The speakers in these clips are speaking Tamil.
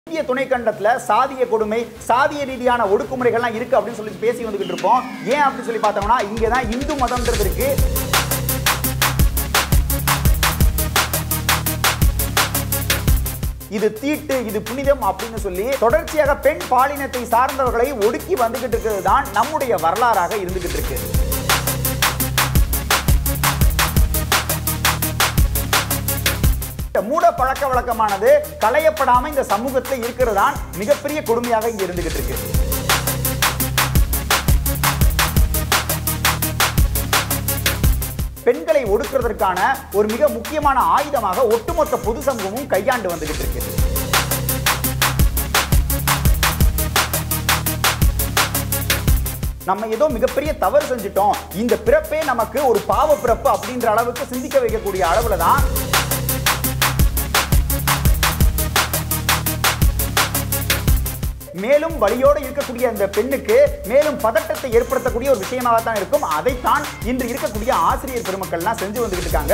இந்திய துணைக்கண்டத்துல சாதிய கொடுமை, சாதிய ரீதியான ஒடுக்குமுறைகள்லாம் இருக்கு அப்படின்னு சொல்லி பேசி வந்துகிட்டு இருப்போம். ஏன் அப்படின்னு சொல்லி பார்த்தோம்னா இங்க தான் இந்து மதம்ன்றது இருக்கு. இது தீட்டு, இது புனிதம் அப்படின்னு சொல்லி தொடர்ச்சியாக பெண் பாலினத்தை சார்ந்தவர்களை ஒடுக்கி வந்துகிட்டு இருக்கிறது தான் நம்முடைய வரலாறாக இருந்துகிட்டு இருக்கு. மூட பழக்க வழக்கமானது களையப்படாம இந்த சமூகத்தில் இருக்கிறதான் மிகப்பெரிய கொடுமையாக இங்க இருந்துகிட்டு இருக்கு. பெண்களை ஒடுக்குறதற்கான ஒரு மிக முக்கியமான ஆயுதமாக ஒட்டுமொத்த பொது சமூகமும் கையாண்டு வந்துகிட்டு இருக்கு. நம்ம ஏதோ மிகப்பெரிய தவறு செஞ்சிட்டோம், இந்த பிறப்பே நமக்கு ஒரு பாவ பிறப்பு அப்படின்ற அளவுக்கு சிந்திக்க வைக்கக்கூடிய அளவுல தான் மேலும் வலியோடு இருக்கக்கூடிய அந்த பெண்ணுக்கு மேலும் பதட்டத்தை ஏற்படுத்தக்கூடிய ஒரு விஷயமாக தான் இருக்கும். அதைத்தான் இன்று இருக்கக்கூடிய ஆசிரியர் பெருமக்கள்லாம் செஞ்சு வந்துகிட்டு இருக்காங்க.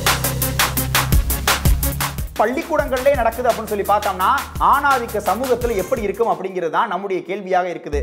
பள்ளிக்கூடங்களே நடக்குது அப்படின்னு சொல்லி பார்த்தோம்னா ஆணாதிக்க சமூகத்தில் எப்படி இருக்கும் அப்படிங்கிறது தான் நம்முடைய கேள்வியாக இருக்குது.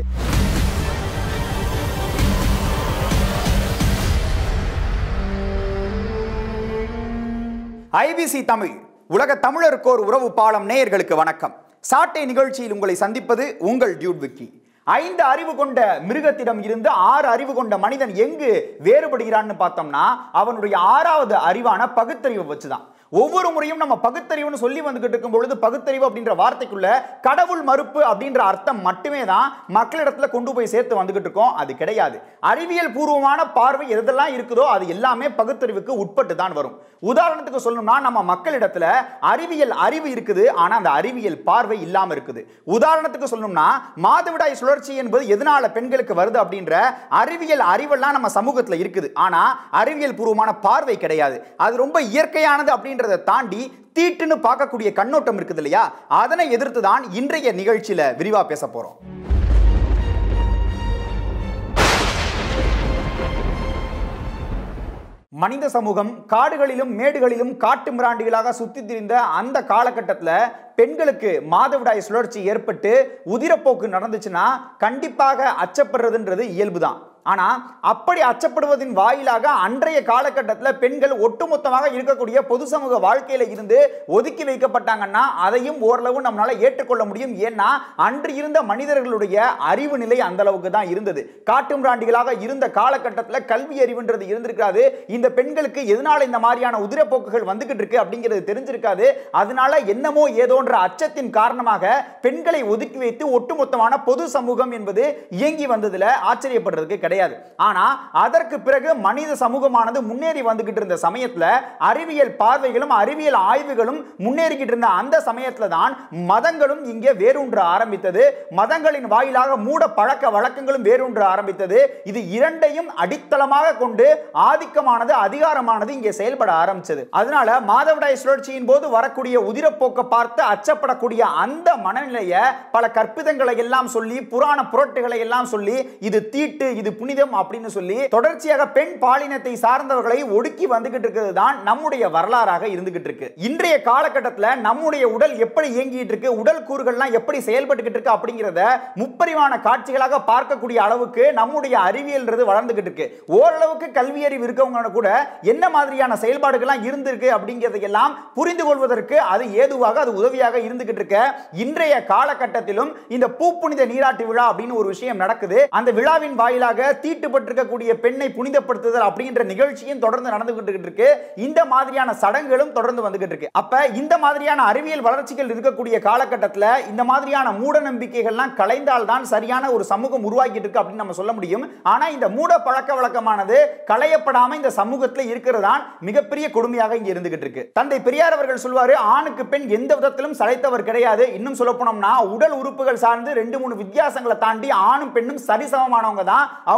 ஐபிசி தமிழ் உலக தமிழருக்கு ஒரு உறவு பாலம் நேயர்களுக்கு வணக்கம். சாட்டை நிகழ்ச்சியில் உங்களை சந்திப்பது உங்கள் டியூட் விக்கி. 5 அறிவு கொண்ட மிருகத்திடம் இருந்து 6 அறிவு கொண்ட மனிதன் எங்கு வேறுபடுகிறான்னு பார்த்தோம்னா அவனுடைய 6வது அறிவான பகுத்தறிவை வச்சுதான். ஒவ்வொரு முறையும் நம்ம பகுத்தறிவுன்னு சொல்லி வந்துகிட்டு இருக்கும் பொழுது பகுத்தறிவு அப்படின்ற வார்த்தைக்குள்ள கடவுள் மறுப்பு அப்படின்ற அர்த்தம் மட்டுமே தான் மக்களிடத்துல கொண்டு போய் சேர்த்து வந்துகிட்டு இருக்கோம். அது கிடையாது. அறிவியல் பூர்வமான பார்வை எதெல்லாம் இருக்குதோ அது எல்லாமே பகுத்தறிவுக்கு உட்பட்டு தான் வரும். உதாரணத்துக்கு சொல்லணும்னா நம்ம மக்களிடத்துல அறிவியல் அறிவு இருக்குது, ஆனா அந்த அறிவியல் பார்வை இல்லாம இருக்குது. உதாரணத்துக்கு சொல்லணும்னா மாதவிடாய் சுழற்சி என்பது எதனால பெண்களுக்கு வருது அப்படின்ற அறிவியல் அறிவெல்லாம் நம்ம சமூகத்துல இருக்குது, ஆனா அறிவியல் பூர்வமான பார்வை கிடையாது. அது ரொம்ப இயற்கையானது அப்படின்றத தாண்டி தீட்டுன்னு பார்க்கக்கூடிய கண்ணோட்டம் இருக்குது இல்லையா, அதனை எதிர்த்து தான் இன்றைய நிகழ்ச்சியில விரிவா பேச போறோம். மனித சமூகம் காடுகளிலும் மேடுகளிலும் காட்டு மிராண்டிகளாக சுத்தி திரிந்த அந்த காலகட்டத்தில் பெண்களுக்கு மாதவிடாய் சுழற்சி ஏற்பட்டு உதிரப்போக்கு நடந்துச்சுன்னா கண்டிப்பாக அச்சப்படுறதுன்றது இயல்புதான். ஆனா அப்படி அச்சப்படுவதின் வாயிலாக அன்றைய காலகட்டத்தில் பெண்கள் ஒட்டுமொத்தமாக இருக்கக்கூடிய பொது சமூக வாழ்க்கையில இருந்து ஒதுக்கி வைக்கப்பட்டாங்கன்னா அதையும் ஓரளவு நம்மளால ஏற்றுக்கொள்ள முடியும். ஏன்னா அன்று இருந்த மனிதர்களுடைய அறிவு நிலை அந்த அளவுக்கு தான் இருந்தது. காட்டு மிராண்டிகளாக இருந்த காலகட்டத்தில் கல்வி அறிவுன்றது இருந்திருக்காது. இந்த பெண்களுக்கு எதனால இந்த மாதிரியான உதிரப்போக்குகள் வந்துகிட்டு இருக்கு அப்படிங்கிறது தெரிஞ்சிருக்காது. அதனால என்னமோ ஏதோன்ற அச்சத்தின் காரணமாக பெண்களை ஒதுக்கி வைத்து ஒட்டுமொத்தமான பொது சமூகம் என்பது இயங்கி வந்ததுல ஆச்சரியப்படுறதுக்கு கிடையாது. ஆனா அதற்கு பிறகு மனித சமூகமானது முன்னேறி வந்துகிட்டு இருந்த சமயத்துல அறிவியல் பார்வைகளும் அறிவியல் ஆய்வுகளும் முன்னேறிக்கிட்டு இருந்த அந்த சமயத்துல தான் மதங்களும் இங்கே வேரூன்ற ஆரம்பித்தது. மதங்களின் வாயிலாக மூட பழக்க வழக்கங்களும் வேரூன்ற ஆரம்பித்தது. இது இரண்டையும் அடித்தளமாக கொண்டு ஆதிக்கமானது அதிகாரமானது இங்கே செயல்பட ஆரம்பிச்சது. அதனால மாதவிடாய் சுழற்சியின் போது வரக்கூடிய உதிரப்போக்க பார்த்து அச்சப்படக்கூடிய அந்த மனநிலையை பல கற்பிதங்களை எல்லாம் சொல்லி புராண புரட்டுகளை எல்லாம் சொல்லி இது தீட்டு, இது புனிதம் அப்படின்னு சொல்லி தொடர்ச்சியாக பெண் பாலினத்தை சார்ந்தவர்களை ஒடுக்கி வந்துகிட்டு இருக்கிறது தான் நம்முடைய வரலாறாக இருந்துகிட்டு இருக்கு. இன்றைய காலகட்டத்தில் நம்முடைய உடல் எப்படி இயங்கிட்டு இருக்கு, உடல் கூறுகள்லாம் எப்படி செயல்பட்டுக்கிட்டு இருக்கு அப்படிங்கிறத முப்பரிமாண காட்சிகளாக பார்க்கக்கூடிய அளவுக்கு நம்முடைய அறிவியல்ன்றது வளர்ந்துகிட்டு இருக்கு. ஓரளவுக்கு கல்வி அறிவு இருக்கவங்க கூட என்ன மாதிரியான செயல்பாடுகள்லாம் இருந்திருக்கு அப்படிங்கிறதையெல்லாம் புரிந்து கொள்வதற்கு அது ஏதுவாக அது உதவியாக இருந்துகிட்டு இருக்க இன்றைய காலகட்டத்திலும் இந்த பூப்புனித நீராட்டு விழா அப்படின்னு ஒரு விஷயம் நடக்குது. அந்த விழாவின் வாயிலாக தீட்டுப்பட்டிருக்கக்கூடிய பெண்ணை புனிதப்படுத்துதல் அப்படின்ற நிகழ்ச்சியும் தொடர்ந்து நடந்துகிட்டு இருக்கு. இந்த மாதிரியான சடங்குகளும் தொடர்ந்து வந்துகிட்டு இருக்கு. அப்ப இந்த மாதிரியான அறிவியல் வளர்ச்சிகள் இருக்கக்கூடிய காலகட்டத்தில் இந்த மாதிரியான மூட நம்பிக்கைகள்லாம் கலைந்தால் தான் சரியான ஒரு சமூகம் உருவாக்கிட்டு இருக்கு அப்படின்னு நம்ம சொல்ல முடியும். ஆனா இந்த மூட பழக்க வழக்கமானது களையப்படாம இந்த சமூகத்தில் இருக்கிறதான் மிகப்பெரிய கொடுமையாக இங்க இருந்துகிட்டு இருக்கு. தந்தை பெரியார் அவர்கள் சொல்வாரு, ஆணுக்கு பெண் எந்த விதத்திலும் சளைத்தவர் கிடையாது. இன்னும் சொல்ல போனோம்னா உடல் உறுப்புகள் சார்ந்து 2-3 வித்தியாசங்களை தாண்டி ஆணும் பெண்ணும் சரிசமமானவங்க தான். அவங்க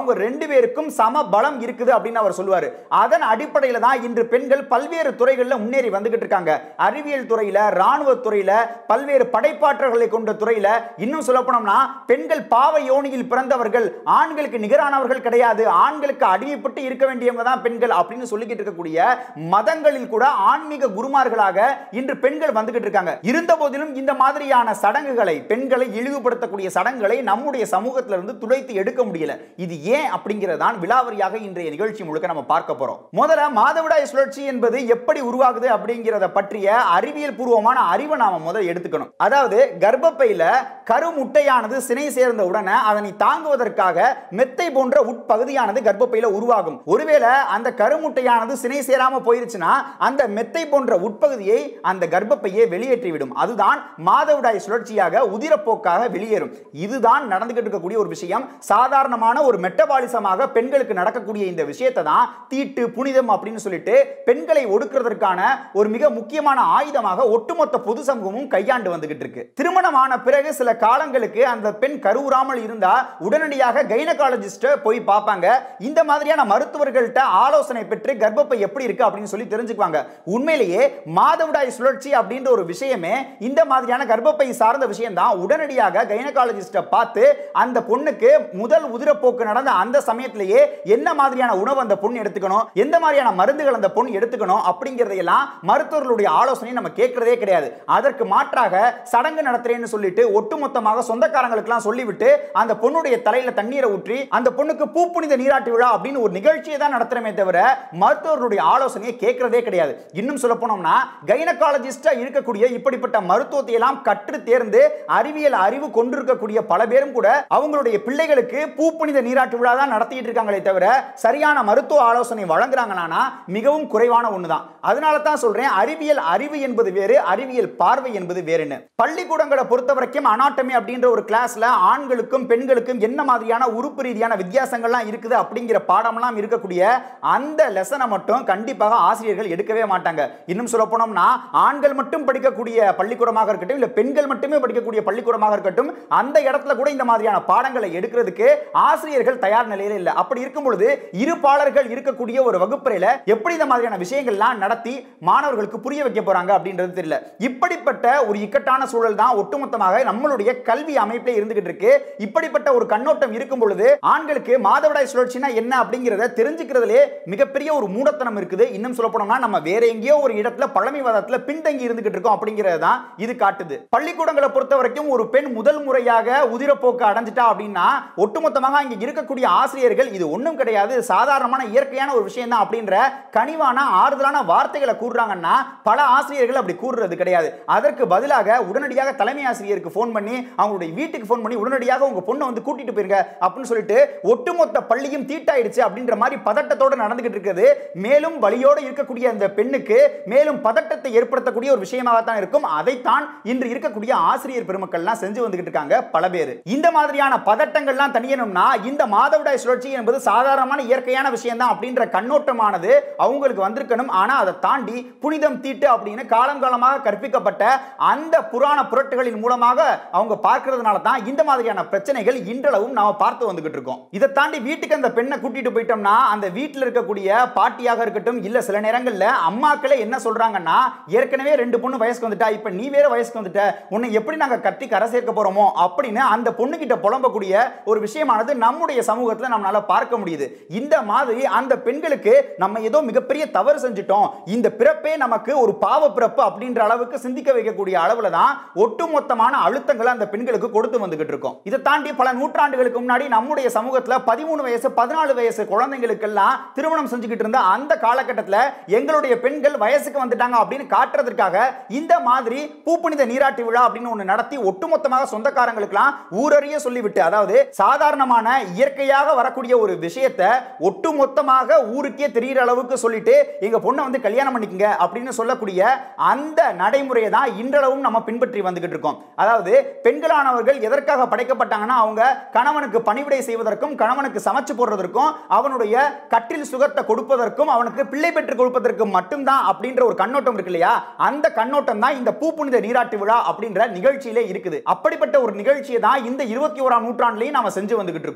அவங்க ரெண்டு பேருக்கும் சம பலம் இருக்குது அப்படின்னு அவர் சொல்லுவாரு. அதன் அடிப்படையில் தான் இன்று பெண்கள் பல்வேறு துறைகளில் முன்னேறி வந்துகிட்டு இருக்காங்க. அறிவியல் துறையில, ராணுவ துறையில, பல்வேறு படைப்பாற்றல்களை கொண்ட துறையில, இன்னும் சொல்ல போனோம்னா பெண்கள் பாவ யோனியில் பிறந்தவர்கள், ஆண்களுக்கு நிகரானவர்கள் கிடையாது, ஆண்களுக்கு அடிமைப்பட்டு இருக்க வேண்டியவங்க தான் பெண்கள் அப்படின்னு சொல்லிக்கிட்டு இருக்கக்கூடிய மதங்களில் கூட ஆன்மீக குருமார்களாக இன்று பெண்கள் வந்துகிட்டு இருக்காங்க. இருந்த போதிலும் இந்த மாதிரியான சடங்குகளை, பெண்களை இழிவுபடுத்தக்கூடிய சடங்குகளை நம்முடைய சமூகத்திலிருந்து துடைத்து எடுக்க முடியல. இது ஏன் அப்படிங்கறதான் விலாவரியாக இன்றைய நிகழ்ச்சி முழுக்க நம்ம பார்க்க போறோம். முதல்ல மாதவிடாய் சுழற்சி என்பது எப்படி உருவாகுது அப்படிங்கறத பற்றிய அறிவியல் பூர்வமான அறிவை நாம முதல்ல எடுத்துக்கணும். அதாவது கர்ப்பப்பையில கருமுட்டையானது சினை சேர்ந்த உடனே அதனை தாங்குவதற்காக மெத்தை போன்ற உட்பகுதியானது கர்ப்பப்பையில உருவாகும். ஒருவேளை அந்த கருமுட்டையானது சினை சேராம போயிருச்சுன்னா அந்த மெத்தை போன்ற உட்பகுதியை அந்த கர்ப்பப்பையை வெளியேற்றிவிடும். அதுதான் மாதவிடாய் சுழற்சியாக உதிரப்போக்காக வெளியேறும். இதுதான் நடந்துகிட்டு இருக்கக்கூடிய ஒரு விஷயம். சாதாரணமான ஒரு மெட்டபாலிசமாக பெண்களுக்கு நடக்கக்கூடிய இந்த விஷயத்தை தான் தீட்டு, புனிதம் அப்படின்னு சொல்லிட்டு பெண்களை ஒடுக்குறதற்கான ஒரு மிக முக்கியமான ஆயுதமாக ஒட்டுமொத்த பொது சமூகமும் கையாண்டு வந்துகிட்டு இருக்கு. திருமணமான பிறகு சில காலங்களுக்கு அந்த பெண் கருவுறாமல் இருந்தா உடனடியாக கைனகாலஜிஸ்ட் போய் பார்ப்பாங்க. இந்த மாதிரியான மருத்துவர்கள்ட்ட ஆலோசனை பெற்று கர்ப்பப்பை எப்படி இருக்கு அப்படின்னு சொல்லி தெரிஞ்சுக்குவாங்க. உண்மையிலேயே மாதவிடாய் சுழற்சி அப்படின்ற ஒரு விஷயமே இந்த மாதிரியான கர்ப்பப்பை சார்ந்த விஷயம் தான். உடனடியாக கைனகாலஜிஸ்ட பார்த்து அந்த பொண்ணுக்கு முதல் உதிரப்போக்கு நடந்த அந்த சமயத்திலேயே என்ன மாதிரியான உணவு அந்த பொண்ணு எடுத்துக்கணும், எந்த மாதிரியான மருந்துகள் அந்த பொண்ணு எடுத்துக்கணும் அப்படிங்கறதையெல்லாம் மருத்துவர்களுடைய ஆலோசனை நம்ம கேட்கறதே கிடையாது. அதற்கு மாற்றாக சடங்கு நடத்துறேன்னு சொல்லிட்டு ஒட்டுமொத்தமாக சொந்தக்காரங்களுக்கு எல்லாம் சொல்லிவிட்டு அந்த பொண்ணுடைய தலையில தண்ணீரை ஊற்றி அந்த பொண்ணுக்கு பூப்புனித நீராட்டு விழா அப்படின்னு ஒரு நிகழ்ச்சியை தான் நடத்துறமே தவிர மருத்துவர்களுடைய ஆலோசனையை கேட்கறதே கிடையாது. இன்னும் சொல்ல போனோம்னா கைனகாலஜிஸ்டா இருக்கக்கூடிய இப்படிப்பட்ட மருத்துவத்தை எல்லாம் கற்று தேர்ந்து அறிவியல் அறிவு கொண்டிருக்கக்கூடிய பல பேரும் கூட அவங்களுடைய பிள்ளைகளுக்கு பூப்புனித நீராட்டு விழா தான் நடத்திட்டு இருக்காங்களே தவிர சரியான மருத்துவ ஆலோசனை வழங்குறாங்கன்னா மிகவும் குறைவான ஒண்ணுதான். அதனால தான் சொல்றேன், அறிவியல் அறிவு என்பது வேறு, அறிவியல் பார்வை என்பது வேறுன்னு. பள்ளிக்கூடங்களை பொறுத்த வரைக்கும் அனாட்டமி அப்படின்ற ஒரு கிளாஸ்ல ஆண்களுக்கும் பெண்களுக்கும் என்ன மாதிரியான உறுப்பு ரீதியான வித்தியாசங்கள்லாம் இருக்குது அப்படிங்கிற பாடமெல்லாம் இருக்கக்கூடிய அந்த லெசனை மட்டும் கண்டிப்பாக ஆசிரியர்கள் எடுக்கவே மாட்டாங்க. இன்னும் சொல்ல போனோம்னா ஆண்கள் மட்டும் படிக்கக்கூடிய பள்ளிக்கூடமாக இருக்கட்டும், இல்ல பெண்கள் மட்டுமே படிக்கக்கூடிய பள்ளிக்கூடமாக இருக்கட்டும், அந்த இடத்துல கூட இந்த மாதிரியான பாடங்களை எடுக்கிறதுக்கு ஆசிரியர்கள் தயார் நிலையில இல்ல. அப்படி இருக்கும் பொழுது இருபாலர்கள் இருக்கக்கூடிய ஒரு வகுப்பறையில எப்படி இந்த மாதிரியான விஷயங்கள்லாம் நடத்தி மாணவர்களுக்கு புரிய வைக்க போறாங்க அப்படின்றது தெரியல. இப்படிப்பட்ட ஒரு இக்கட்டான சூழல் தான் ஒட்டுமொத்தமாக நம்மளுடைய கல்வி அமைப்பிலே இருந்துகிட்டு இருக்கு. இப்படிப்பட்ட ஒரு கண்ணோட்டம் இருக்கும் பொழுது ஆண்களுக்கு மாதவிடாய் சுழற்சினா என்ன அப்படிங்கறத தெரிஞ்சுக்கிறதுலே மிகப்பெரிய ஒரு மூடத்தனம் இருக்குது. இன்னும் சொல்ல போனோம்னா நம்ம வேற எங்கேயோ ஒரு இடத்துல பழமைவாதத்துல பின்தங்கி இருந்துகிட்டு இருக்கோம் அப்படிங்கறது தான் இது காட்டுது. பள்ளிக்கூடங்களை பொறுத்த வரைக்கும் ஒரு பெண் முதல் முறையாக உதிரப்போக்கு அடைஞ்சிட்டா அப்படின்னா ஒட்டுமொத்தமாக இங்க இருக்கக்கூடிய ஆசிரியர்கள் இது ஒண்ணும் கிடையாது, சாதாரணமான இயற்கையான ஒரு விஷயம் தான் அப்படின்ற கனிவான ஆறுதலான வார்த்தைகளை கூறுறாங்கன்னா பல ஆசிரியர்கள் அப்படி கூறுறது கிடையாது. அதற்கு பதிலாக உடனடியாக தலைமை ஆசிரியருக்கு போன் பண்ணி அவங்களுடைய வீட்டுக்கு போன் பண்ணி உடனடியாக உங்க பொண்ணை வந்து கூட்டிட்டு போயிருங்க அப்படின்னு சொல்லிட்டு ஒட்டுமொத்த பள்ளியும் தீட்டாயிடுச்சு அப்படின்ற மாதிரி பதட்டத்தோடு நடந்துகிட்டு இருக்குது. மேலும் வலியோடு இருக்கக்கூடிய அந்த பெண்ணுக்கு மேலும் பதட்டத்தை ஏற்படுத்தக்கூடிய ஒரு விஷயமாக தான் இருக்கும். அதைத்தான் இன்று இருக்கக்கூடிய ஆசிரியர் பெருமக்கள்லாம் செஞ்சு வந்துகிட்டு இருக்காங்க பல பேர். இந்த மாதிரியான பதட்டங்கள்லாம் தணியணும்னா இந்த மாதவிடாய் சுழற்சி என்பது சாதாரணமான இயற்கையான விஷயம் தான் அப்படின்ற கண்ணோட்டமானது அவங்களுக்கு வந்திருக்கணும். ஆனா அதை தாண்டி புனிதம், தீட்டு அப்படின்னு காலம் காலமாக கற்பிக்கப்பட்ட அந்த புராண புரட்டுகளின் மூலமாக அவங்க பார்க்கிறதுனால தான் இந்த மாதிரியான பிரச்சனைகள் இன்றளவும் நாம பார்த்து வந்துகிட்டு இருக்கோம். இதை தாண்டி வீட்டுக்கு அந்த பெண்ணை கூட்டிட்டு போயிட்டோம்னா அந்த வீட்டில் இருக்கக்கூடிய பாட்டியாக இருக்கட்டும், இல்ல சில நேரங்கள்ல அம்மாக்களே என்ன சொல்றாங்கன்னா, ஏற்கனவே 2 பொண்ணு வயசுக்கு வந்துட்டா, இப்ப நீ வேற வயசுக்கு வந்துட்ட, உன்னை எப்படி நாங்க கட்டி கரை சேர்க்க போறோமோ அப்படின்னு அந்த பொண்ணு கிட்ட புலம்பக்கூடிய ஒரு விஷயமானது நம்முடைய சமூகத்துல நம்மளால பார்க்க முடியுது. இந்த மாதிரி அந்த பெண்களுக்கு நம்ம ஏதோ மிகப்பெரிய தவறு செஞ்சிட்டோம், இந்த பிறப்பே நமக்கு ஒரு பாவ பிறப்பு அப்படின்ற அளவுக்கு சிந்திக்க வைக்கக்கூடிய அளவுல தான் ஒட்டுமொத்தமான அழுத்தங்களை அந்த பெண்களுக்கு கொடுத்து வந்துகிட்டு இருக்கோம். இதை தாண்டி பல நூற்றாண்டுகளுக்கு முன்னாடி நம்முடைய சமூகத்துல 13 வயசு 14 வயசு குழந்தைகளுக்கெல்லாம் திருமணம் செஞ்சுக்கிட்டு இருந்த அந்த காலகட்டத்தில் எங்களுடைய பெண்கள் வயசுக்கு வந்துட்டாங்க அப்படின்னு காட்டுறதுக்காக இந்த மாதிரி பூப்புனித நீராட்டு விழா அப்படின்னு ஒன்று நடத்தி ஒட்டுமொத்தமாக சொந்தக்காரங்களுக்கெல்லாம் ஊரறிய சொல்லிவிட்டு, அதாவது சாதாரணமான இயற்கையாக வரக்கூடிய ஒரு விஷயத்தை ஒட்டுமொத்தமாக ஊருக்கே தெரிகிற அளவுக்கு சொல்லிட்டு எங்க பொண்ணை வந்து கல்யாணம் பண்ணிக்கங்க அப்படின்னு சொல்லக்கூடிய அந்த நடைமுறையை தான் இன்றளவும் நம்ம பின்பற்றி வந்துகிட்டு இருக்கோம். அதாவது பெண்களானவர்கள் எதற்காக படைக்கப்பட்டாங்கன்னா அவங்க கணவனுக்கு பணிவிடை செய்வதற்கும், கணவனுக்கு சமைச்சு போடுறதற்கும், அவனுடைய கட்டில் சுகத்தை கொடுப்பதற்கும், அவனுக்கு பிள்ளை பெற்றுக் கொடுப்பதற்கு மட்டும்தான் அப்படின்ற ஒரு கண்ணோட்டம் இருக்கு இல்லையா, அந்த கண்ணோட்டம் தான் இந்த பூப்புனித நீராட்டு விழா அப்படின்ற நிகழ்ச்சியிலே இருக்குது. அப்படிப்பட்ட ஒரு நிகழ்ச்சியை தான் இந்த 21ஆம் நூற்றாண்டிலையும் நாம செஞ்சு வந்துகிட்டு இருக்கோம். சரி,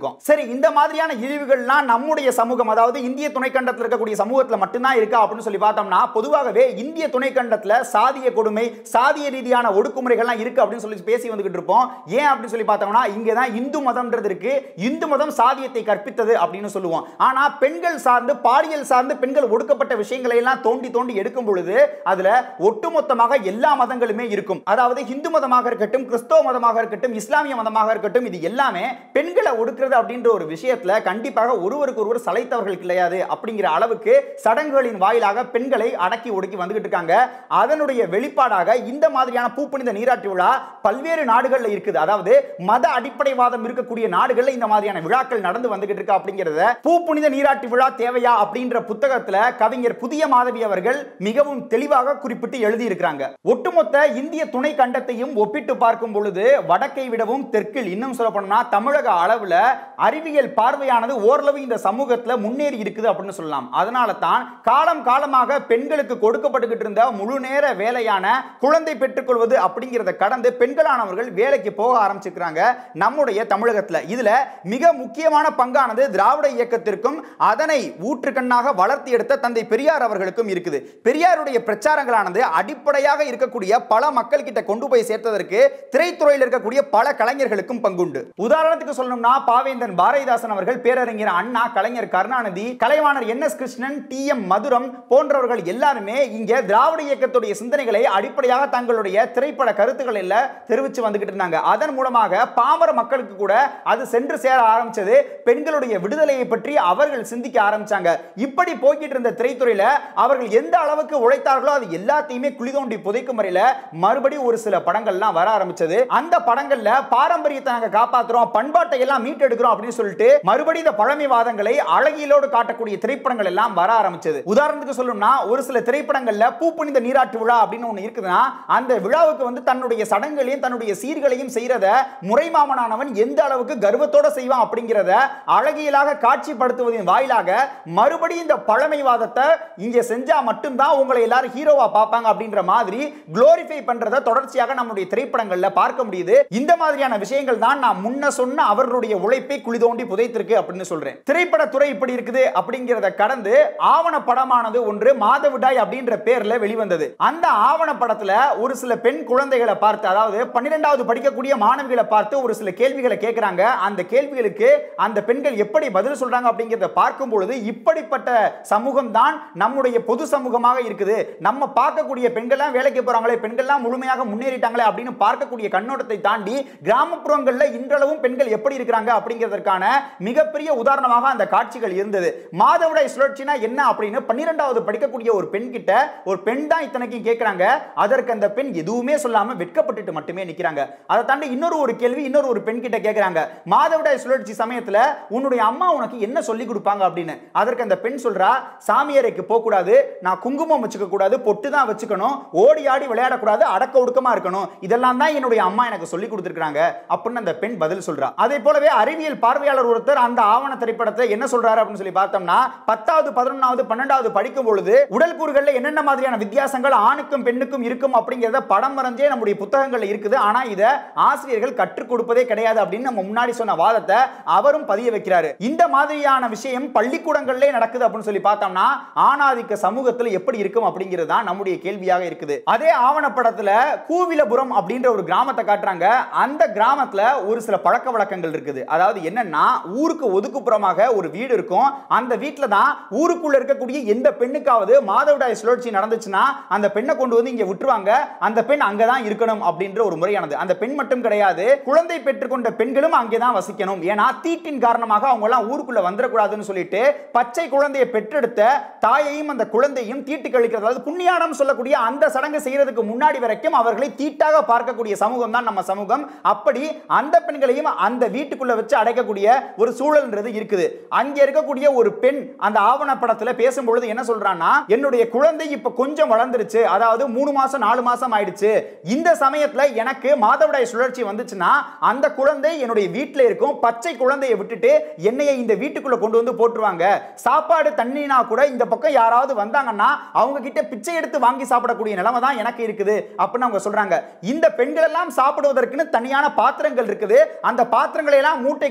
இந்த மாதிரியான இழிவுகள்லாம் நம்முடைய சமூகம், அதாவது இந்திய துணைக்கண்டத்தில் இருக்கக்கூடிய சமூகத்தில் மட்டும்தான் இருக்கா அப்படின்னு சொல்லி பார்த்தோம்னா, பொதுவாகவே இந்திய துணைக்கண்டத்தில் சாதிய கொடுமை, சாதிய ரீதியான ஒடுக்குமுறைகள்லாம் இருக்கு அப்படின்னு சொல்லி பேசி வந்துகிட்டு இருப்போம். ஏன் அப்படின்னு சொல்லி பார்த்தோம்னா, இங்கே தான் இந்து மதம்ன்றது இருக்கு. இந்து மதம் சாதியத்தை கற்பித்தது அப்படின்னு சொல்லுவோம். ஆனா பெண்கள் சார்ந்து, பாலியல் சார்ந்து பெண்கள் ஒடுக்கப்பட்ட விஷயங்களை எல்லாம் தோண்டி தோண்டி எடுக்கும் பொழுது அதுல ஒட்டுமொத்தமாக எல்லா மதங்களுமே இருக்கும். அதாவது இந்து மதமாக இருக்கட்டும், கிறிஸ்தவ மதமாக இருக்கட்டும், இஸ்லாமிய மதமாக இருக்கட்டும், இது எல்லாமே பெண்களை ஒடுக்குறது அப்படின்ற ஒரு விஷயத்துல கண்டிப்பாக ஒருவருக்கு ஒருவர் சளைத்தவர்கள் கிடையாது அப்படிங்கிற அளவுக்கு சடங்குகளின் வாயிலாக பெண்களை அடக்கி ஒடுக்கி வந்துகிட்டு இருக்காங்க. அதனுடைய வெளிப்பாடாக இந்த மாதிரியான பூப்புனித நீராட்டு விழா பல்வேறு நாடுகள்ல இருக்குது. அதாவது மத அடிப்படைவாதம் இருக்கக்கூடிய நாடுகள்ல இந்த மாதிரியான விழாக்கள் நடந்து வந்துகிட்டு இருக்கு. அப்படிங்கறத பூப்புனித நீராட்டு விழா தேவையா அப்படின்ற புத்தகத்துல கவிஞர் புதிய மாதவி அவர்கள் மிகவும் தெளிவாக குறிப்பிட்டு எழுதி இருக்கிறாங்க. ஒட்டுமொத்த இந்திய துணை கண்டத்தையும் ஒப்பிட்டு பார்க்கும் பொழுது வடக்கை விடவும் தெற்கில், இன்னும் சொல்ல போனா தமிழக அளவுல அறிவியல் பார்வையானது ஓரளவு இந்த சமூகத்துல முன்னேறி இருக்குது அப்படின்னு சொல்லலாம். அதனால தான் காலம் காலமாக பெண்களுக்கு கொடுக்கப்பட்டுகிட்டு இருந்த முழு நேர வேலையான குழந்தை பெற்றுக்கொள்வது அப்படிங்கறத கடந்து பெண்களானவர்கள் வேலைக்கு போக ஆரம்பிச்சிருக்காங்க நம்முடைய தமிழகத்துல. இதுல மிக முக்கியமான பங்கானது திராவிட இயக்கத்திற்கும் அதனை ஊற்றுக்கண்ணாக வளர்த்தி எடுத்த தந்தை பெரியார் அவர்களுக்கும் இருக்குது. பெரியாருடைய பிரச்சாரங்களானது அடிப்படையாக இருக்கக்கூடிய பல மக்கள் கிட்ட கொண்டு போய் சேர்த்ததற்கு திரைத்துறையில் இருக்கக்கூடிய பல கலைஞர்களுக்கும் பங்குண்டு. உதாரணத்துக்கு சொல்லணும்னா பாவேந்தன் பாரதிதாசன் அவர்கள், பேரறிஞர் அண்ணா, கலைஞர் கருணாநிதி, கலைவாணர் என்.எஸ். கிருஷ்ணன், டி.எம். மதுரம் போன்றவர்கள் எல்லாருமே இங்க திராவிட இயக்கத்துடைய சிந்தனைகளை அடிப்படையாக தங்களுடைய திரைப்பட கருத்துக்கள் எல்லாம் தெரிவித்து வந்துகிட்டு இருந்தாங்க. அதன் மூலமாக பாமர மக்களுக்கு கூட அது சென்று சேர ஆரம்பிச்சது. பெண்களுடைய விடுதலையை பற்றி அவர்கள் சிந்திக்க ஆரம்பிச்சாங்க. இப்படி போய்கிட்டு இருந்த திரைத்துறையில அவர்கள் எந்த அளவுக்கு உழைத்தார்களோ அது எல்லாத்தையுமே குழி தோண்டி புதைக்கும் வரையில மறுபடியும் ஒரு சில படங்கள்லாம் வர ஆரம்பிச்சது. அந்த படங்கள்ல பாரம்பரியத்தை நாங்க காப்பாத்துறோம், பண்பாட்டை எல்லாம் மீட்டெடுக்கிறோம் அப்படின்னு சொல்லிட்டு மறுபடியும் இந்த பழமைவாதங்களை அழகியலோடு காட்டக்கூடிய திரைப்படங்கள் எல்லாம் வர ஆரம்பிச்சது. உதாரணத்துக்கு சொல்லணும்னா ஒரு சில திரைப்படங்கள்ல பூப்புனித நீராட்டு விழா அப்படின்னு ஒண்ணு இருக்குதுன்னா அந்த விழாவுக்கு வந்து தன்னுடைய சடங்குகளையும் தன்னுடைய சீர்களையும் செய்யறத முறைமாமனானவன் எந்த அளவுக்கு கர்வத்தோட செய்வான் அப்படிங்கறத அழகியலாக காட்சிப்படுத்துவதன் வாயிலாக மறுபடியும் இந்த பழமைவாதத்தை இங்க செஞ்சா மட்டும்தான் உங்களை எல்லாரும் ஹீரோவா பார்ப்பாங்க அப்படின்ற மாதிரி குளோரிஃபை பண்றத தொடர்ச்சியாக நம்முடைய திரைப்படங்கள்ல பார்க்க முடியுது. இந்த மாதிரியான விஷயங்கள் தான் நான் முன்ன சொன்ன அவர்களுடைய உழைப்பை குழி தோண்டி புதைத்திருக்கு அப்படின்னு சொல்றேன். திரைப்படத்துறை இப்படி இருக்குது அப்படிங்கறத கடந்து ஆவண படமானது ஒன்று மாதவிடாய் அப்படின்ற பேர்ல வெளிவந்தது. அந்த ஆவண படத்துல ஒரு சில பெண் குழந்தைகளை பார்த்து, அதாவது 12வது படிக்கக்கூடிய மாணவிகளை பார்த்து ஒரு சில கேள்விகளை கேட்கிறாங்க. அந்த கேள்விகளுக்கு அந்த பெண்கள் எப்படி பதில் சொல்றாங்க அப்படிங்கறத பார்க்கும் பொழுது இப்படிப்பட்ட சமூகம் தான் நம்முடைய பொது சமூகமாக இருக்குது. நம்ம பார்க்கக்கூடிய பெண்கள்லாம் வேலைக்கு போறாங்களே, பெண்கள்லாம் முழுமையாக முன்னேறிட்டாங்களே அப்படின்னு பார்க்கக்கூடிய கண்ணோட்டத்தை தாண்டி கிராமப்புறங்கள்ல இன்றளவும் பெண்கள் எப்படி இருக்கிறாங்க அப்படிங்கிறதுக்கான மிகப்பெரிய உதாரணமாக அந்த காட்சிகள் இருந்தது. மாதவிடாய் சுழற்சினா என்ன அப்படின்னு 12வது படிக்கக்கூடிய ஒரு பெண் கிட்ட, ஒரு பெண் தான் இத்தனைக்கும் கேட்கிறாங்க. அதற்கு அந்த பெண் எதுவுமே சொல்லாம வெட்கப்பட்டுட்டு மட்டுமே நிக்கிறாங்க. அதை தாண்டி இன்னொரு கேள்வி இன்னொரு பெண் கிட்ட கேட்கிறாங்க, மாதவிடாய் சுழற்சி சமயத்துல உன்னுடைய அம்மா உனக்கு என்ன சொல்லி கொடுப்பாங்க அப்படின்னு. அதற்கு அந்த பெண் சொல்றா, சாமியரைக்கு போக கூடாது, நான் குங்குமம் வச்சுக்க கூடாது, பொட்டு தான் வச்சுக்கணும், ஓடி ஆடி விளையாடக்கூடாது, அடக்க ஒடுக்கமா இருக்கணும், இதெல்லாம் தான் என்னுடைய அம்மா எனக்கு சொல்லி கொடுத்திருக்காங்க அப்படின்னு அந்த பெண் பதில் சொல்றா. அதே போலவே அறிவியல் பார்வையாளர் ஒருத்தர் அந்த ஆவண திரைப்படத்தை என்ன சொல்றாரு அப்படின்னு சொல்லி பார்த்தோம்னா, 10வது 11வது 12வது படிக்கும் பொழுது உடல் கூறுகள்ல என்னென்ன மாதிரியான வித்தியாசங்கள் ஆணுக்கும் பெண்ணுக்கும் இருக்கும் அப்படிங்கறத படம் வரைஞ்சே நம்முடைய புத்தகங்கள்ல இருக்குது. ஆனா இத ஆசிரியர்கள் கற்றுக் கொடுப்பதே கிடையாது அப்படின்னு நம்ம முன்னாடி சொன்ன வாதத்தை அவரும் பதிய வைக்கிறாரு. இந்த மாதிரியான விஷயம் பள்ளிக்கூடங்களிலே நடக்குது அப்படின்னு சொல்லி பார்த்தோம்னா ஆணாதிக்க சமூகத்துல எப்படி இருக்கும் அப்படிங்கிறது தான் நம்முடைய கேள்வியாக இருக்குது. அதே ஆவணப்படத்துல கூவிலபுரம் அப்படின்ற ஒரு கிராமத்தை காட்டுறாங்க. அந்த கிராமத்துல ஒரு சில பழக்க வழக்கங்கள் இருக்குது. அதாவது என்னன்னா, ஊருக்கு ஒதுக்குப்புறமாக ஒரு வீடு இருக்கும். அந்த வீட்டுல தான் ஊருக்குள்ள இருக்கக்கூடிய எந்த பெண்ணுக்காவது மாதவிடாய் சுழற்சி நடந்துச்சுன்னா அந்த பெண்ணை கொண்டு வந்து இங்க விட்டுருவாங்க. அந்த பெண் அங்கதான் இருக்கணும் அப்படின்ற ஒரு முறையானது. அந்த பெண் மட்டும் கிடையாது, குழந்தை பெற்றுக்கொண்ட பெண்களும் அங்கேதான் வசிக்கணும். ஏன்னா தீட்டின் காரணமாக அவங்க எல்லாம் ஊருக்குள்ள வந்துடக்கூடாதுன்னு சொல்லிட்டு பச்சை குழந்தையை பெற்றெடுத்த தாயையும் அந்த குழந்தையும் தீட்டு கழிக்கிறது, அதாவது புண்ணியானம் சொல்லக்கூடிய அந்த சடங்கு செய்யறதுக்கு முன்னாடி வரைக்கும் அவர்களை தீட்டாக பார்க்கக்கூடிய சமூகம் தான் நம்ம சமூகம். அப்படி அந்த பெண்களையும் அந்த வீட்டுக்குள்ள வச்சு அடைக்கக்கூடிய ஒரு சூழல்ன்றது இருக்குது. அங்க இருக்கக்கூடிய ஒரு பெண் அந்த ஆவணப்படத்துல பேசும்பொழுது என்ன சொல்றான்னா, என்னுடைய குழந்தை இப்ப கொஞ்சம் வளர்ந்துருச்சு, அதாவது 3 மாசம் 4 மாசம் ஆயிடுச்சு. இந்த சமயத்துல எனக்கு மாதவிடாய் சுழற்சி வந்துச்சுன்னா அந்த குழந்தை என்னுடைய வீட்டுல இருக்கும். பச்சை குழந்தையை விட்டுட்டு என்னைய இந்த வீட்டுக்குள்ள கொண்டு வந்து போட்டுருவாங்க. சாப்பாடு தண்ணினா கூட இந்த பக்கம் யாராவது வந்தாங்கன்னா அவங்க கிட்ட பிச்சை எடுத்து வாங்கி சாப்பிடக்கூடிய நிலைமை தான் எனக்கு இருக்குது அப்படின்னு அவங்க சொல்றாங்க. இந்த பெண்கள் எல்லாம் சாப்பிடுவதற்குன்னு தனியான பாத்திரங்கள் இருக்குது. அந்த பாத்திரங்களை எல்லாம் மூட்டை கட்டி அங்க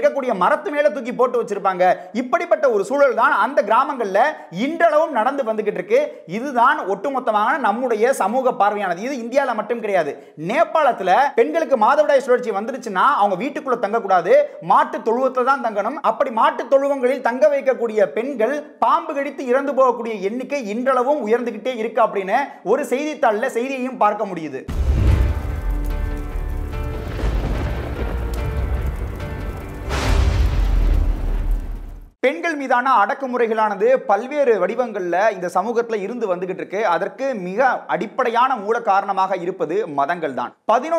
இருக்கக்கூடிய மரத்து மேல தூக்கி போட்டு வச்சிருப்பாங்க. இப்படிப்பட்ட ஒரு சூழல் தான் அந்த கிராமங்கள்ல இன்றளவும் நடந்து வந்துகிட்டு இருக்கு. இதுதான் ஒட்டுமொத்தமாக நம்முடைய சமூக பார்வையானது. இது இந்தியால மட்டும் கிடையாது. நேபாளத்துல பெண்களுக்கு மாதவிடாய் சுழற்சி வந்துருச்சுன்னா அவங்க வீட்டுக்குள்ள தங்க கூடாது, மாட்டு தொழுவத்துல தான் தங்கணும். அப்படி மாட்டு தொழுவங்களில் தங்க வைக்கக்கூடிய பெண்கள் பாம்பு கடித்து இறந்து போகக்கூடிய எண்ணிக்கை இன்றளவும் உயர்ந்துகிட்டே இருக்கு அப்படின்னு ஒரு செய்தித்தாள்ல செய்தியையும் பார்க்க முடியுது. பெண்கள் மீதான அடக்குமுறைகளானது பல்வேறு வடிவங்கள்ல இந்த சமூகத்துல இருந்து வந்துகிட்டு இருக்கு. அதற்கு மிக அடிப்படையான மூல காரணமாக இருப்பது மதங்கள் தான்.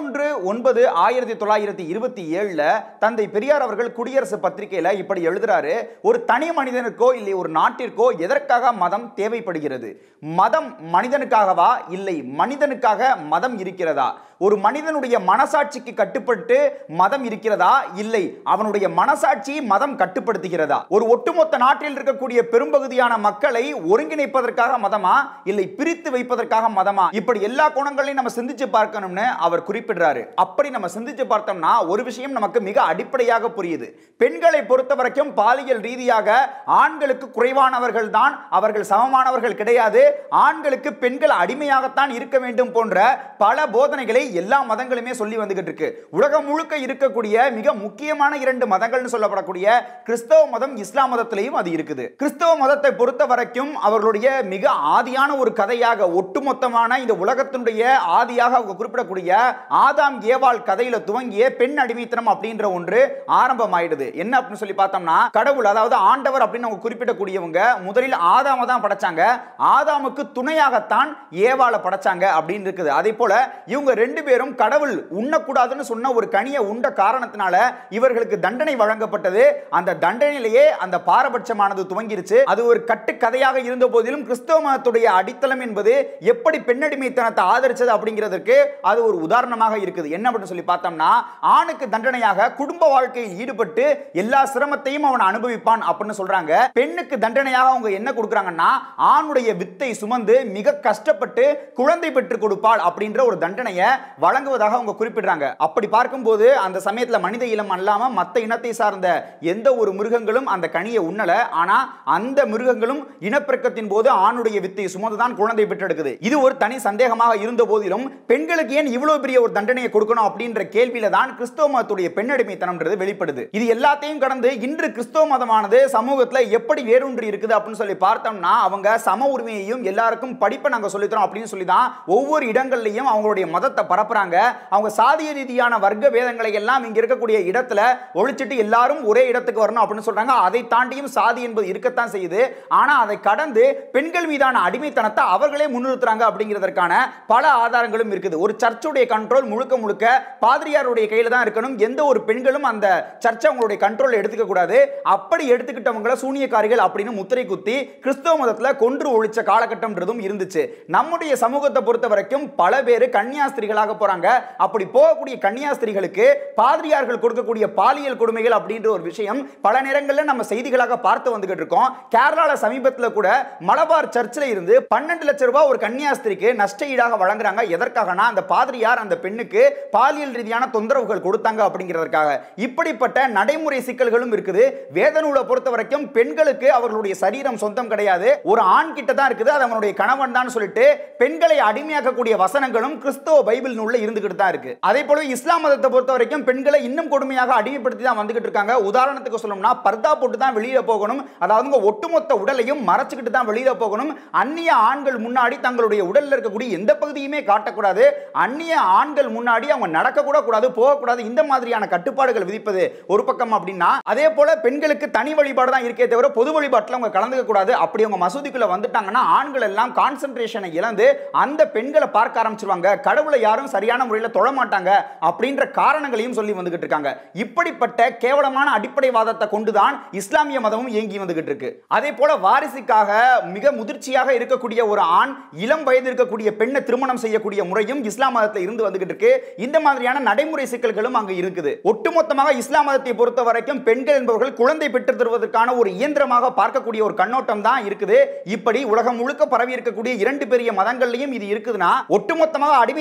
11/9/1927 தந்தை பெரியார் அவர்கள் குடியரசு பத்திரிகையில இப்படி எழுதுறாரு: ஒரு தனி மனிதனுக்கோ இல்லை ஒரு நாட்டிற்கோ எதற்காக மதம் தேவைப்படுகிறது? மதம் மனிதனுக்காகவா, இல்லை மனிதனுக்காக மதம் இருக்கிறதா? ஒரு மனிதனுடைய மனசாட்சிக்கு கட்டுப்பட்டு மதம் இருக்கிறதா, இல்லை அவனுடைய மனசாட்சி மதம் கட்டுப்படுத்துகிறதா? ஒரு ஒட்டுமொத்த நாட்டில் இருக்கக்கூடிய பெரும்பகுதியான மக்களை ஒருங்கிணைப்பதற்காக மதமா, இல்லை பிரித்து வைப்பதற்காக மதமா? இப்படி எல்லா கோணங்களையும் நம்ம சிந்திச்சு பார்க்கணும்னு அவர் குறிப்பிடுறாரு. அப்படி நம்ம சிந்திச்சு பார்த்தோம்னா ஒரு விஷயம் நமக்கு மிக அடிப்படையாக புரியுது. பெண்களை பொறுத்த வரைக்கும் பாலியல் ரீதியாக ஆண்களுக்கு குறைவானவர்கள் தான், அவர்கள் சமமானவர்கள் கிடையாது, ஆண்களுக்கு பெண்கள் அடிமையாகத்தான் இருக்க வேண்டும் போன்ற பல போதனைகளை எல்லா மதங்களுமே சொல்லி வந்துகிட்டு இருக்கு. உலகம் முழுக்க இருக்கக்கூடிய மிக முக்கியமான 2 மதங்கள்னு சொல்லப்படக்கூடிய கிறிஸ்தவ மதம், இஸ்லாம் மதத்திலையும் அது இருக்குது. கிறிஸ்தவ மதத்தை பொறுத்த வரைக்கும் அவர்களுடைய மிக ஆதியான ஒரு கதையாக, ஒட்டுமொத்தமான இந்த உலகத்தினுடைய ஆதியாக அவங்க குறிப்பிடக்கூடிய ஆதாம் ஏவாள் கதையில துவங்கிய பெண் அடிமைத்தனம் அப்படின்ற ஒன்று ஆரம்பமாயிடுது. என்ன அப்படின்னு சொல்லி பார்த்தோம்னா, கடவுள் அதாவது ஆண்டவர் அப்படின்னு அவங்க குறிப்பிடக்கூடியவங்க முதலில் ஆதாம தான் படைச்சாங்க, ஆதாமுக்கு துணையாகத்தான் ஏவாளை படைச்சாங்க அப்படின்னு இருக்குது. அதே போல இவங்க 2 பேரும் கடவுள் உண்ணக்கூடாதுன்னு சொன்ன ஒரு கனியை உண்ட காரணத்தினால இவர்களுக்கு தண்டனை வழங்கப்பட்டது. அந்த தண்டனையிலேயே அந்த பாரபட்சமானது துவங்கிருச்சு. அது ஒரு கட்டு கதையாக இருந்த போதிலும் கிறிஸ்தவ மதத்துடைய அடித்தளம் என்பது எப்படி பெண்ணடிமைத்தனத்தை ஆதரிச்சது அப்படிங்கிறதுக்கு அது ஒரு உதாரணமாக இருக்குது. என்ன அப்படின்னு சொல்லி பார்த்தோம்னா, ஆணுக்கு தண்டனையாக குடும்ப வாழ்க்கையில் ஈடுபட்டு எல்லா சிரமத்தையும் அவன் அனுபவிப்பான் அப்படின்னு சொல்றாங்க. பெண்ணுக்கு தண்டனையாக அவங்க என்ன கொடுக்குறாங்கன்னா, ஆணுடைய வித்தை சுமந்து மிக கஷ்டப்பட்டு குழந்தை பெற்று கொடுப்பாள் அப்படின்ற ஒரு தண்டனையை வழங்குவதாக அவங்க குறிப்பிடுறாங்க. அப்படி பார்க்கும்போது அந்த சமயத்தில் மனித இனம் அல்லாம மற்ற இனத்தை சார்ந்த எந்த ஒரு மிருகங்களும் அந்த கனியை உண்ணல. ஆனா அந்த மிருகங்களும் இனப்பெருக்கத்தின் போது ஆணுடைய வித்தை சுமந்துதான் குழந்தை பெற்றெடுக்குது. இது ஒரு தனி சந்தேகமாக இருந்த போதிலும் பெண்களுக்கு ஏன் இவ்வளவு பெரிய ஒரு தண்டனையை கொடுக்கணும் அப்படின்ற கேள்வியில தான் கிறிஸ்தவ மதத்துடைய பெண்ணடிமைத்தனம்ன்றது வெளிப்படுது. இது எல்லாத்தையும் கடந்து இன்று கிறிஸ்தவ மதமானது சமூகத்துல எப்படி வேரூன்றி இருக்குது அப்படின்னு சொல்லி பார்த்தோம்னா, அவங்க சம உரிமையையும் எல்லாருக்கும் படிப்பை நாங்க சொல்லித்தரோம் அப்படின்னு சொல்லி தான் ஒவ்வொரு இடங்கள்லையும் அவங்களுடைய மதத்தை பரப்புறாங்க. அவங்க சாதிய ரீதியான வர்க்க வேதங்களை எல்லாம் இங்க இருக்கக்கூடிய இடத்துல ஒழிச்சிட்டு எல்லாரும் ஒரே இடத்துக்கு வரணும் அப்படின்னு சொல்றாங்க. அதை தாண்டியும் சாதி என்பது இருக்கத்தான் செய்யுது. ஆனா அதை கடந்து பெண்கள் மீதான அடிமைத்தனத்தை அவர்களே முன்னிறுத்துறாங்க அப்படிங்கிறதற்கான பல ஆதாரங்களும் இருக்குது. ஒரு சர்ச்சுடைய கண்ட்ரோல் முழுக்க முழுக்க பாதிரியாருடைய கையில தான் இருக்கணும். எந்த ஒரு பெண்களும் அந்த சர்ச்சை அவங்களுடைய கண்ட்ரோல் எடுத்துக்க கூடாது. அப்படி எடுத்துக்கிட்டவங்கள சூனியக்காரிகள் அப்படின்னு முத்திரை குத்தி கிறிஸ்தவ மதத்துல கொன்று ஒழிச்ச காலகட்டம்ன்றதும் இருந்துச்சு. நம்முடைய சமூகத்தை பொறுத்த வரைக்கும் பல பேர் கன்னியாஸ்திரிகளாக போறாங்க. அப்படி போகக்கூடிய கன்னியாஸ்திரிகளுக்கு பாதிரியார்கள் கொடுக்கக்கூடிய பாலியல் கொடுமைகள் அப்படின்ற ஒரு விஷயம் பல நேரங்களில் நம்ம செய்திகளாக பார்த்து வந்துகிட்டு இருக்கோம். கேரளால சமீபத்தில் கூட மலபார் சர்ச்சில் இருந்து 12 லட்சம் ரூபாய் ஒரு கன்னியாஸ்திரிக்கு நஷ்ட ஈடாக வழங்குறாங்க. எதற்காகனா அந்த பாதிரியார் அந்த பெண்ணுக்கு பாலியல் ரீதியான தொந்தரவுகள் கொடுத்தாங்க அப்படிங்கிறதுக்காக. இப்படிப்பட்ட நடைமுறை சிக்கல்களும் இருக்குது. வேத நூலை பொறுத்த வரைக்கும் பெண்களுக்கு அவர்களுடைய சரீரம் சொந்தம் கிடையாது, ஒரு ஆண் கிட்ட தான் இருக்குது, அது அவனுடைய கணவன் தான் சொல்லிட்டு பெண்களை அடிமையாக்கக்கூடிய வசனங்களும் கிறிஸ்தவ பைபிள் நூல்ல இருந்துகிட்டு தான் இருக்கு. அதே போல இஸ்லாம் மதத்தை பொறுத்த வரைக்கும் பெண்களை இன்னும் கொடுமையாக அடிமைப்படுத்தி தான் வந்துகிட்டு இருக்காங்க. உதாரணத்துக்கு சொல்லணும்னா, பர்தா போட்டு தான் வெளியில போகணும், அதாவது ஒட்டுமொத்த உடலையும் மறைச்சுக்கிட்டு தான் வெளியில போகணும். அந்நிய ஆண்கள் முன்னாடி தங்களுடைய உடல்ல இருக்கக்கூடிய எந்த பகுதியுமே காட்டக்கூடாது. அந்நிய ஆண்கள் முன்னாடி அவங்க நடக்க கூட கூடாது, போகக்கூடாது. இந்த மாதிரியான கட்டுப்பாடுகள் விதிப்பது ஒரு பக்கம் அப்படின்னா, அதே போல பெண்களுக்கு தனி வழிபாடு தான் இருக்கே தவிர பொது வழிபாட்டில் அவங்க கலந்துக்க கூடாது. அப்படி அவங்க மசூதிக்குள்ள வந்துட்டாங்கன்னா ஆண்கள் எல்லாம் கான்சென்ட்ரேஷனை இழந்து அந்த பெண்களை பார்க்க ஆரம்பிச்சிருவாங்க. கடவுளை யாரும் சரியான முறையில் தொழ மாட்டாங்க அப்படின்ற காரணங்களையும் சொல்லி வந்துகிட்டு இருக்காங்க. இப்படிப்பட்ட கேவலமான அடிப்படைவாதத்தை கொண்டுதான் இஸ்லாமிய மதமும் இயங்கி வந்துகிட்டு இருக்கு. அதே போல வாரிசுக்காக மிக முதிர்ச்சியாக இருக்கக்கூடிய ஒரு ஆண் இளம் வயது இருக்கக்கூடிய பெண்ணை திருமணம் செய்யக்கூடிய முறையும் இஸ்லாம் மதத்தில் இருந்து வந்துகிட்டு இருக்கு. இந்த மாதிரியான நடைமுறை சிக்கல்களும் அங்கு இருக்குது. ஒட்டுமொத்தமாக இஸ்லாம் மதத்தை பொறுத்த வரைக்கும் பெண்கள் என்பவர்கள் குழந்தை பெற்று தருவதற்கான ஒரு இயந்திரமாக பார்க்கக்கூடிய ஒரு கண்ணோட்டம் தான் இருக்குது. இப்படி உலகம் முழுக்க பரவி இருக்கக்கூடிய 2 பெரிய மதங்கள்லையும் இது இருக்குதுன்னா, ஒட்டுமொத்தமாக அடிமைத்தனத்தை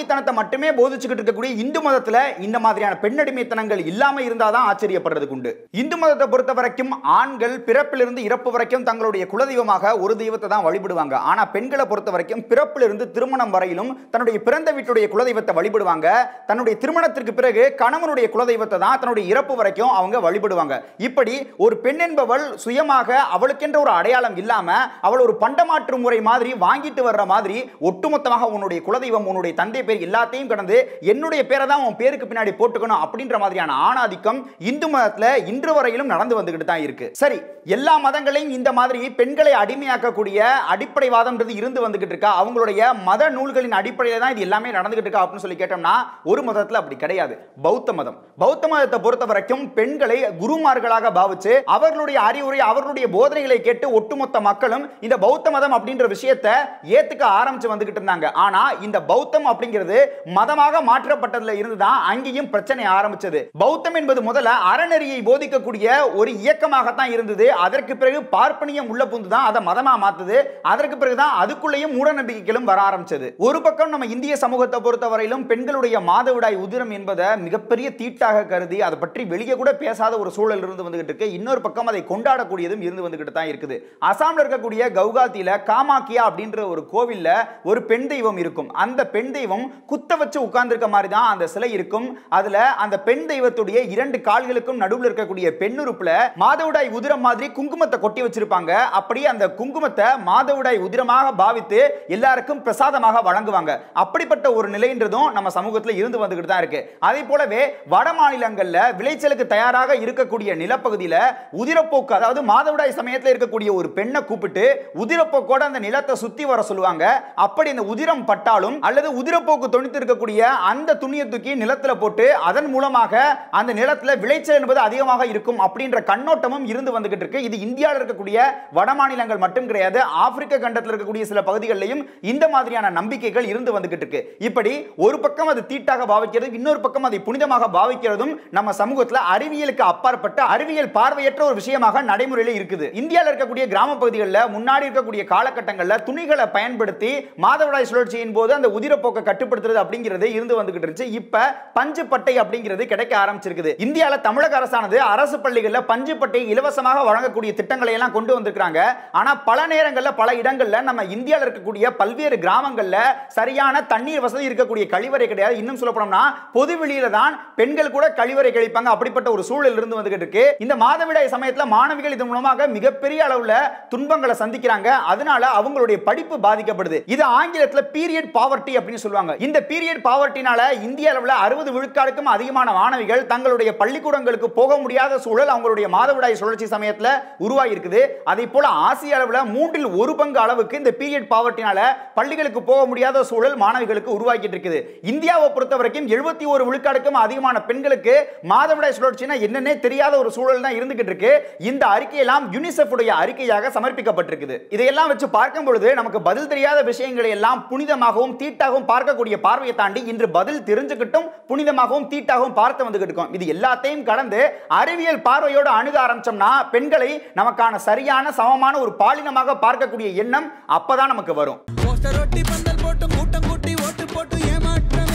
மட்டுமே போதிச்சுக்கிட்டு இருக்கக்கூடிய இந்து மதத்துல இந்த மாதிரியான பெண்ணடிமைத்தனங்கள் இல்லாம இருந்தாதான் ஆச்சரியப்படுறதுக்கு உண்டு. இந்து மதத்தை பொறுத்த வரைக்கும் ஆண்கள் பிறப்பிலிருந்து இறப்பு வரைக்கும் தங்களுடைய குலதெய்வமாக ஒரு தெய்வத்தை தான் வழிபடுவாங்க. ஆனா பெண்களை பொறுத்த வரைக்கும் பிறப்பிலிருந்து திருமணம் வரையிலும் தன்னுடைய பிறந்த வீட்டுடைய குலதெய்வத்தை வழிபடுவாங்க. தன்னுடைய திருமணத்திற்கு பிறகு கணவனுடைய குலதெய்வத்தை தான் தன்னுடைய இறப்பு வரைக்கும் அவங்க வழிபடுவாங்க. இப்படி ஒரு பெண் என்பவள் சுயமாக அவளுக்கென்ற ஒரு அடையாளம் இல்லாம அவள் ஒரு பண்டமாற்று முறை மாதிரி வாங்கிட்டு வர்ற மாதிரி ஒட்டுமொத்தமாக உன்னுடைய குலதெய்வம் உன்னுடைய தந்தை பேர் எல்லாத்தையும் கடந்து என்னுடைய பேரை தான் உன் பேருக்கு பின்னாடி போட்டுக்கணும் அப்படின்ற மாதிரியான ஆணாதிக்கம் இந்து மதத்துல இன்று வரையிலும் நடந்து வந்துகிட்டு தான் இருக்கு. சரி, எல்லா மதங்களையும் இந்த மாதிரி பெண்களை அடிமையாக்கக்கூடிய அடிப்படைவாதம்ன்றது இருந்து வந்துகிட்டு இருக்கா? அவங்களுடைய மத நூல்களின் அடிப்படையில் தான் இது எல்லாமே நடந்துகிட்டு இருக்கா அப்படின்னு சொல்லி கேட்டோம்னா ஒரு மதத்துல அப்படி கிடையாது. பௌத்த மதம், பௌத்த மதத்தை பொறுத்த வரைக்கும் பெண்களை குருமார்களாக பாவிச்சு அவர்களுடைய அறிவுரை அவர்களுடைய போதனைகளை கேட்டு ஒட்டுமொத்த மக்களும் இந்த பௌத்த மதம் அப்படின்ற விஷயத்தை ஏத்துக்க ஆரம்பிச்சு வந்துகிட்டு இருந்தாங்க. ஆனா இந்த பௌத்தம் அப்படிங்கிறது மதமாக மாற்றப்பட்டதுல இருந்து தான் அங்கேயும் பிரச்சனை ஆரம்பிச்சது. பௌத்தம் என்பது முதல்ல அறநெறியை போதிக்கக்கூடிய ஒரு இயக்கமாகத்தான் இருந்தது. அதற்கு பிறகு பார்ப்பனியம் உள்ள புந்து தான் அதை மதமா மாத்துது. அதற்கு பிறகுதான் அதுக்குள்ளேயும் மூட நம்பிக்கைகளும் வர ஆரம்பிச்சது. ஒரு பக்கம் நம்ம இந்திய சமூகத்தை பொறுத்தவரையிலும் பெண்களுடைய மாதவிடாய் உதிரம் என்பதை மிகப்பெரிய தீட்டாக கருதி அதை பற்றி வெளியே கூட பேசாத ஒரு சூழல் இருந்து வந்துகிட்டு இருக்கு. இன்னொரு பக்கம் அதை கொண்டாடக்கூடியதும் இருந்து வந்துகிட்டு தான் இருக்குது. அசாம்ல இருக்கக்கூடிய கவுகாத்தில காமாக்கியா அப்படின்ற ஒரு கோவில்ல ஒரு பெண் தெய்வம் இருக்கும். அந்த பெண் தெய்வம் குத்த வச்சு உட்கார்ந்திருக்க மாதிரி தான் அந்த சிலை இருக்கும். அதுல அந்த பெண் தெய்வத்துடைய இரண்டு கால்களுக்கும் நடுவில் இருக்கக்கூடிய பெண்ணுறுப்புல மாதவிடாய் உதிரம் மாதிரி குங்குமத்தை கொட்டி வச்சிருப்பாங்க. அப்படி அந்த குங்குமத்தை மாதவிடாய் உதிரமாக பாவித்து எல்லாருக்கும் பிரசாதமாக வழங்குவாங்க. அப்படிப்பட்ட ஒரு நிலைன்றதும் நம்ம சமூகத்துல இருந்து வந்துகிட்டு தான் இருக்கு. அதே போலவே வட மாநிலங்கள்ல விளைச்சலுக்கு தயாராக இருக்கக்கூடிய நிலப்பகுதியில உதிரப்போக்கு, அதாவது மாதவிடாய் சமயத்தில் இருக்கக்கூடிய ஒரு பெண்ணை கூப்பிட்டு உதிரப்போக்கோட அந்த நிலத்தை சுத்தி வர சொல்லுவாங்க. அப்படி இந்த உதிரம் பட்டாலும் அல்லது உதிரப்போக்கு தொனித்து இருக்கக்கூடிய அந்த துணியை தூக்கி நிலத்துல போட்டு அதன் மூலமாக அந்த நிலத்துல விளைச்சல் என்பது அதிகமாக இருக்கும் அப்படின்ற கண்ணோட்டமும் இருந்து வந்துகிட்டு இருக்கு. இது இந்தியாவில் இருக்கக்கூடிய வட மாநிலங்கள் மட்டும் கிடையாது, ஆப்பிரிக்க கண்டத்தில் இருக்கக்கூடிய சில பகுதிகளிலும் இந்த மாதிரியான நம்பிக்கைகள் இருந்து வந்துகிட்டு இருக்கு. இப்படி ஒரு பக்கம் அது தீட்டாக பாவிக்கிறது, இன்னொரு பக்கம் அதை புனிதமாக பாவிக்கிறதும் நம்ம சமூகத்தில் அறிவியலுக்கு அப்பாற்பட்ட அறிவியல் பார்வையற்ற ஒரு விஷயமாக நடைமுறையில் இருக்குது. இந்தியாவில் இருக்கக்கூடிய கிராம பகுதிகளில் முன்னாடி இருக்கக்கூடிய காலகட்டங்களில் துணிகளை பயன்படுத்தி மாதவிடாய் சுழற்சியின் போது அந்த உதிரப்போக்கை கட்டுப்படுத்துறது அப்படிங்கிறது இருந்து வந்துகிட்டு இருந்துச்சு. இப்ப பஞ்சு பட்டை அப்படிங்கிறது கிடைக்க ஆரம்பிச்சிருக்குது. இந்தியாவில் தமிழக அரசானது அரசு பள்ளிகளில் பஞ்சு பட்டை இலவசமாக வழங்கக்கூடிய திட்டங்களை எல்லாம் கொண்டு வந்திருக்காங்க. ஆனா பல நேரங்களில் பல இடங்கள்ல நம்ம இந்தியாவில் இருக்கக்கூடிய பல்வேறு கிராமங்கள்ல சரியான தண்ணீர் வசதி இருக்கக்கூடிய கழிவறை கிடையாது. இன்னும் சொல்ல போனோம்னா பொது வெளியில தான் பெண்கள் கூட கழிவறை கழிப்பாங்க. அப்படிப்பட்ட ஒரு சூழல் இருந்து வந்துகிட்டு இருக்கு. இந்த மாதவிடாய் சமயத்தில் மாணவிகள் இதன் மூலமாக மிகப்பெரிய அளவுல துன்பங்களை சந்திக்கிறாங்க. அதனால அவங்களுடைய படிப்பு பாதிக்கப்படுது. இது ஆங்கிலத்தில் பீரியட் பாவர்ட்டி அப்படின்னு சொல்லுவாங்க. இந்த பீரியட் பாவர்ட்டினால இந்திய அளவில் 60 விழுக்காடுக்கும் அதிகமான மாணவிகள் தங்களுடைய பள்ளிக்கூடங்களுக்கு போக முடியாத சூழல் அவங்களுடைய மாதவிடாய் சுழற்சி சமயத்தில் உருவாகி இருக்குது. அதே போல ஆசிய அளவில் 1/3 அளவுக்கு இந்த பீரியட் பாவர்ட்டினால பள்ளிகளுக்கு போக முடியாத சூழல் மாணவிகளுக்கு உருவாக்கிட்டு இருக்குது. இந்தியாவை பொறுத்த வரைக்கும் 71 விழுக்காடுக்கும் அதிகமான பெண்களுக்கு மாதவிடாய் சுழற்சினா என்னன்னே தெரியாத ஒரு சூழல் தான் இருந்துகிட்டு இருக்கு. இந்த அறிக்கையெல்லாம் யுனிசெஃப் உடைய அறிக்கையாக சமர்ப்பிக்கப்பட்டிருக்குது. இதையெல்லாம் வச்சு பார்க்கும் பொழுது நமக்கு பதில் தெரியாத விஷயங்களை எல்லாம் புனிதமாகவும் தீட்டாகவும் பார்க்கக்கூடிய பார்வையை தாண்டி இன்று பதில் தெரிஞ்சுக்கிட்டும் புனிதமாகவும் தீட்டாகவும் பார்த்து வந்துகிட்டு இருக்கோம். இது எல்லாத்தையும் கடந்து அறிவியல் பார்வையோடு அணுக ஆரம்பிச்சோம்னா பெண்களை நமக்கான சரியான சமமான ஒரு பாலினமாக பார்க்கக்கூடிய எண்ணம் அப்பதான் நமக்கு வரும்.